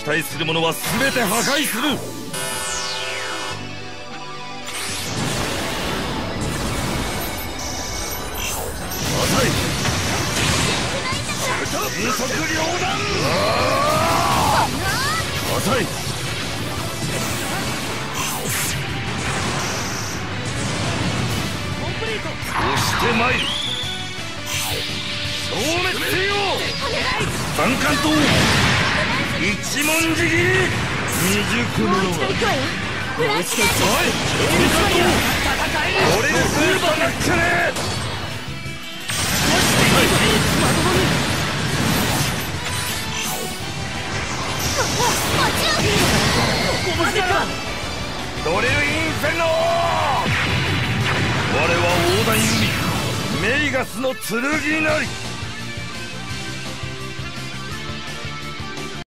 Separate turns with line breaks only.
敵対する者は全て破壊する。迅速両断。浅い。押してまいる。消滅せよ。三冠刀一文字切り。未熟者はおい、三冠刀俺のスーパーだっけね。ドリルインフェノ。我は大台弓メイガスの剣なり。